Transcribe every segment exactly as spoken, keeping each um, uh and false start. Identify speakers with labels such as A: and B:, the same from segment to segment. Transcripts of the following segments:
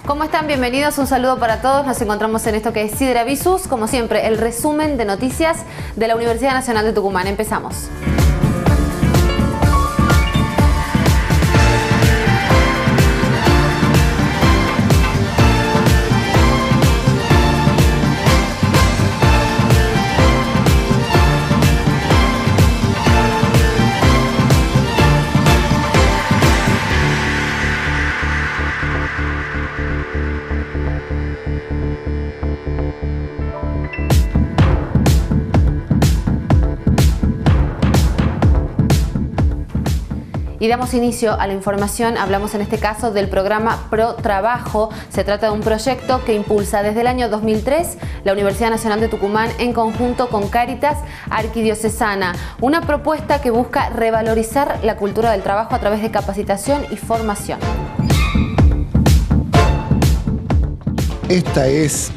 A: ¿Cómo están? Bienvenidos, un saludo para todos. Nos encontramos en esto que es Sidra Visus, como siempre, el resumen de noticias de la Universidad Nacional de Tucumán. Empezamos. Y damos inicio a la información. Hablamos en este caso del programa Pro Trabajo. Se trata de un proyecto que impulsa desde el año dos mil tres la Universidad Nacional de Tucumán en conjunto con Cáritas Arquidiocesana. Una propuesta que busca revalorizar la cultura del trabajo a través de capacitación y formación.
B: Esta es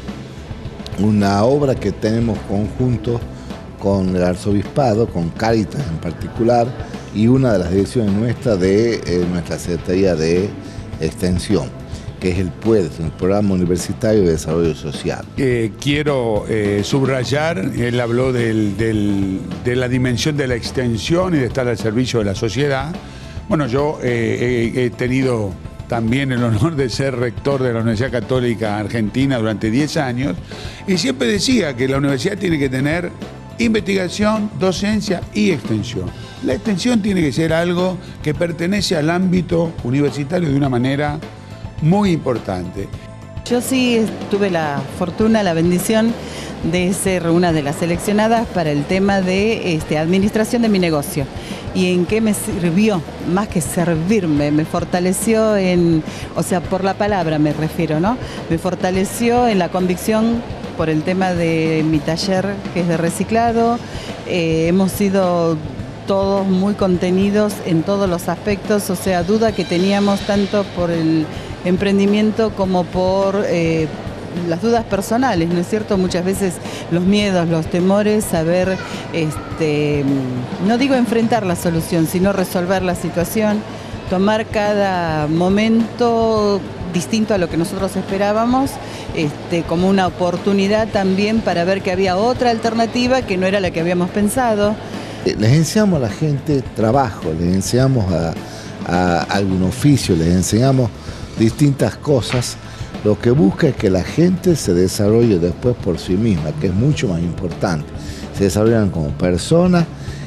B: una obra que tenemos conjunto con el Arzobispado, con Cáritas en particular, y una de las direcciones nuestras de eh, nuestra Secretaría de Extensión, que es el PUEDES, el Programa Universitario de Desarrollo Social.
C: Eh, quiero eh, subrayar, él habló del, del, de la dimensión de la extensión y de estar al servicio de la sociedad. Bueno, yo eh, he, he tenido también el honor de ser rector de la Universidad Católica Argentina durante diez años y siempre decía que la universidad tiene que tener investigación, docencia y extensión. La extensión tiene que ser algo que pertenece al ámbito universitario de una manera muy importante.
D: Yo sí tuve la fortuna, la bendición de ser una de las seleccionadas para el tema de este, administración de mi negocio. ¿Y en qué me sirvió? Más que servirme, me fortaleció en, o sea, por la palabra me refiero, ¿no? Me fortaleció en la convicción por el tema de mi taller que es de reciclado. Eh, hemos sido todos muy contenidos en todos los aspectos, o sea, duda que teníamos tanto por el emprendimiento como por eh, las dudas personales, ¿no es cierto? Muchas veces los miedos, los temores, saber, este, no digo enfrentar la solución, sino resolver la situación, tomar cada momento distinto a lo que nosotros esperábamos, este, como una oportunidad también para ver que había otra alternativa que no era la que habíamos pensado.
B: Les enseñamos a la gente trabajo, les enseñamos a, a algún oficio, les enseñamos distintas cosas. Lo que busca es que la gente se desarrolle después por sí misma, que es mucho más importante. Se desarrollan como personas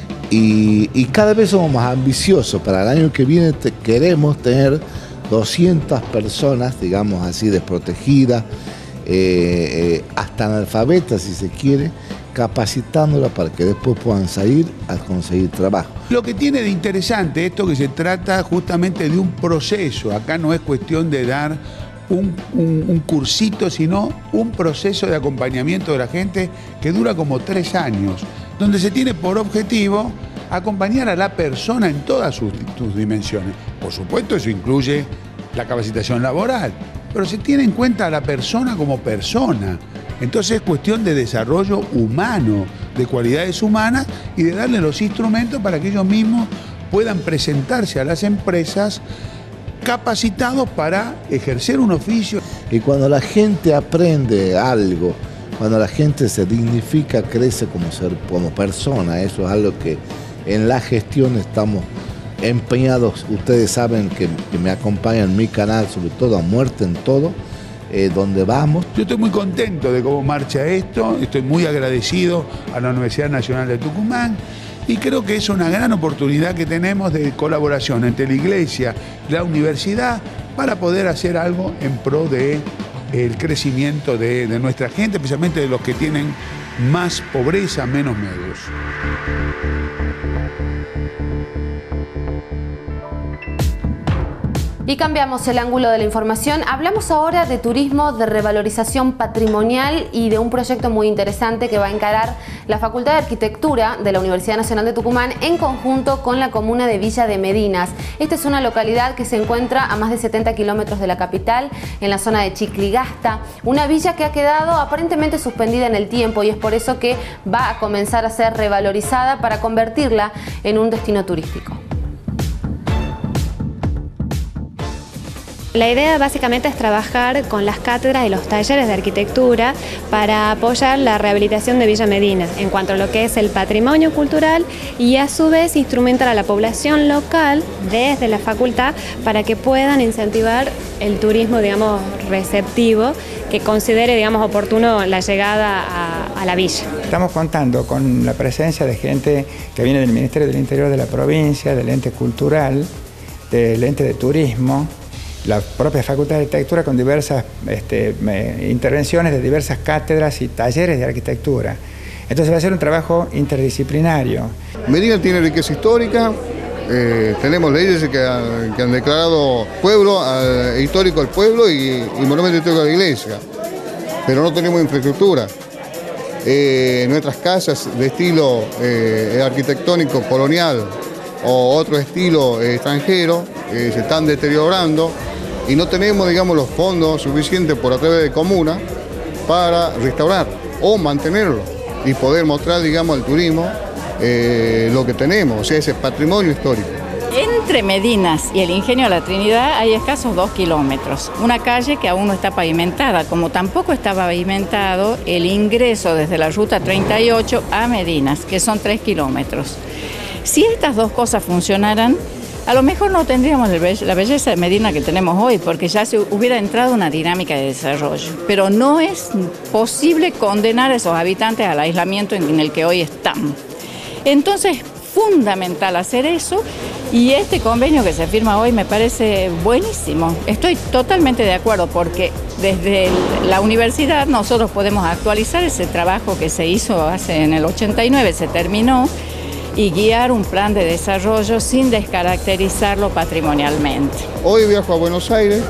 B: y, y cada vez somos más ambiciosos. Para el año que viene te, queremos tener doscientas personas, digamos así, desprotegidas, eh, eh, hasta analfabetas si se quiere, capacitándola para que después puedan salir a conseguir trabajo.
C: Lo que tiene de interesante esto que se trata justamente de un proceso. Acá no es cuestión de dar un, un, un cursito, sino un proceso de acompañamiento de la gente que dura como tres años, donde se tiene por objetivo acompañar a la persona en todas sus, sus dimensiones. Por supuesto, eso incluye la capacitación laboral, pero se tiene en cuenta a la persona como persona. Entonces es cuestión de desarrollo humano, de cualidades humanas y de darle los instrumentos para que ellos mismos puedan presentarse a las empresas capacitados para ejercer un oficio.
B: Y cuando la gente aprende algo, cuando la gente se dignifica, crece como ser, como persona, eso es algo que en la gestión estamos empeñados. Ustedes saben que, que me acompañan en mi canal, sobre todo a Muerte en Todo, Eh, donde vamos.
C: Yo estoy muy contento de cómo marcha esto, estoy muy agradecido a la Universidad Nacional de Tucumán y creo que es una gran oportunidad que tenemos de colaboración entre la Iglesia y la universidad para poder hacer algo en pro del crecimiento de, de nuestra gente, especialmente de los que tienen más pobreza, menos medios.
A: Y cambiamos el ángulo de la información. Hablamos ahora de turismo, de revalorización patrimonial y de un proyecto muy interesante que va a encarar la Facultad de Arquitectura de la Universidad Nacional de Tucumán en conjunto con la comuna de Villa de Medinas. Esta es una localidad que se encuentra a más de setenta kilómetros de la capital, en la zona de Chicligasta, una villa que ha quedado aparentemente suspendida en el tiempo y es por eso que va a comenzar a ser revalorizada para convertirla en un destino turístico.
E: La idea básicamente es trabajar con las cátedras y los talleres de arquitectura para apoyar la rehabilitación de Villa Medina en cuanto a lo que es el patrimonio cultural y a su vez instrumentar a la población local desde la facultad para que puedan incentivar el turismo, digamos, receptivo, que considere, digamos, oportuno la llegada a, a la villa.
F: Estamos contando con la presencia de gente que viene del Ministerio del Interior de la provincia, del ente cultural, del ente de turismo, la propia Facultad de Arquitectura con diversas este, me, intervenciones de diversas cátedras y talleres de arquitectura. Entonces va a ser un trabajo interdisciplinario.
G: Medina tiene riqueza histórica, eh, tenemos leyes que, ha, que han declarado pueblo al, histórico al pueblo y, y monumento histórico a la iglesia, pero no tenemos infraestructura. Eh, nuestras casas de estilo eh, arquitectónico colonial o otro estilo eh, extranjero eh, se están deteriorando y no tenemos, digamos, los fondos suficientes por a través de comuna para restaurar o mantenerlo y poder mostrar, digamos, al turismo eh, lo que tenemos, o sea, ese patrimonio histórico.
H: Entre Medinas y el Ingenio de la Trinidad hay escasos dos kilómetros, una calle que aún no está pavimentada, como tampoco está pavimentado el ingreso desde la ruta treinta y ocho a Medinas, que son tres kilómetros. Si estas dos cosas funcionaran, a lo mejor no tendríamos la belleza de Medina que tenemos hoy, porque ya se hubiera entrado una dinámica de desarrollo. Pero no es posible condenar a esos habitantes al aislamiento en el que hoy están. Entonces, es fundamental hacer eso, y este convenio que se firma hoy me parece buenísimo. Estoy totalmente de acuerdo, porque desde la universidad nosotros podemos actualizar ese trabajo que se hizo hace en el ochenta y nueve, se terminó, y guiar un plan de desarrollo sin descaracterizarlo patrimonialmente. Hoy viajo a Buenos Aires,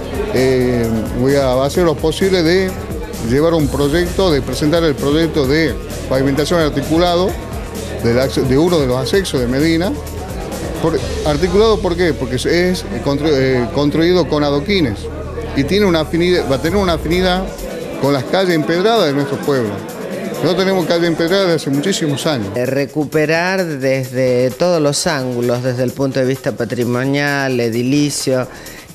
H: eh, voy a hacer lo posible de llevar un proyecto, de presentar el proyecto de pavimentación articulado de, de uno de los accesos de Medina. Por, ¿Articulado por qué? Porque es constru, eh, construido con adoquines y tiene una afinidad, va a tener una afinidad con las calles empedradas de nuestro pueblo. No tenemos calle empedrada desde hace muchísimos años.
I: Recuperar desde todos los ángulos, desde el punto de vista patrimonial, edilicio,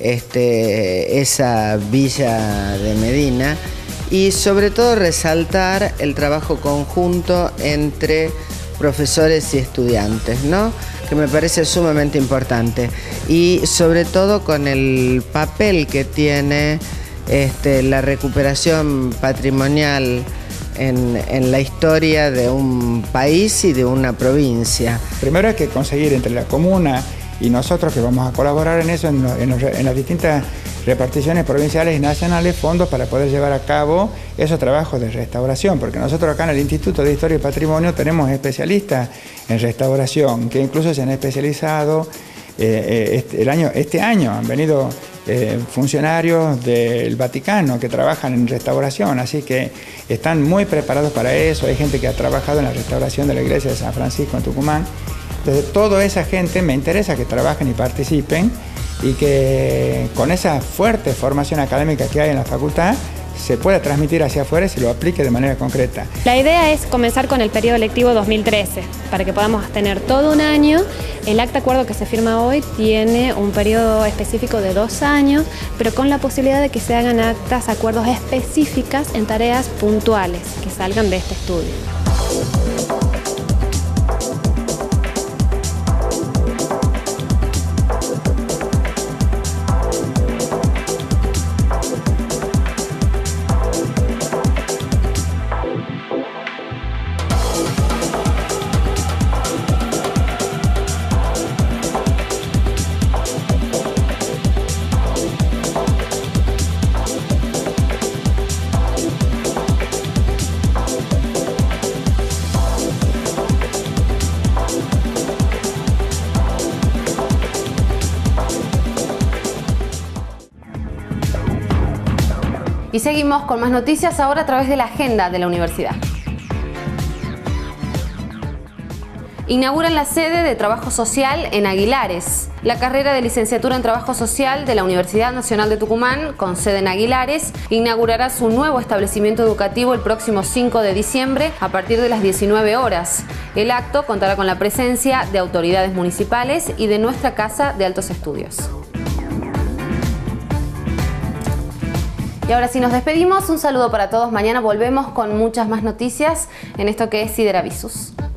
I: este, esa villa de Medina, y sobre todo resaltar el trabajo conjunto entre profesores y estudiantes, ¿no? Que me parece sumamente importante, y sobre todo con el papel que tiene este, la recuperación patrimonial En, en la historia de un país y de una provincia.
F: Primero hay que conseguir entre la comuna y nosotros, que vamos a colaborar en eso, en, en, en las distintas reparticiones provinciales y nacionales, fondos para poder llevar a cabo esos trabajos de restauración, porque nosotros acá en el Instituto de Historia y Patrimonio tenemos especialistas en restauración, que incluso se han especializado eh, este, el año, este año, han venido Eh, funcionarios del Vaticano que trabajan en restauración, así que están muy preparados para eso. Hay gente que ha trabajado en la restauración de la iglesia de San Francisco en Tucumán. Entonces, toda esa gente me interesa que trabajen y participen, y que con esa fuerte formación académica que hay en la facultad se pueda transmitir hacia afuera y se lo aplique de manera concreta.
E: La idea es comenzar con el periodo lectivo dos mil trece, para que podamos tener todo un año. El acta acuerdo que se firma hoy tiene un periodo específico de dos años, pero con la posibilidad de que se hagan actas, acuerdos específicas en tareas puntuales que salgan de este estudio.
A: Y seguimos con más noticias ahora a través de la agenda de la universidad. Inauguran la sede de Trabajo Social en Aguilares. La carrera de licenciatura en Trabajo Social de la Universidad Nacional de Tucumán, con sede en Aguilares, inaugurará su nuevo establecimiento educativo el próximo cinco de diciembre a partir de las diecinueve horas. El acto contará con la presencia de autoridades municipales y de nuestra Casa de Altos Estudios. Y ahora sí nos despedimos, un saludo para todos. Mañana volvemos con muchas más noticias en esto que es Sideravisus.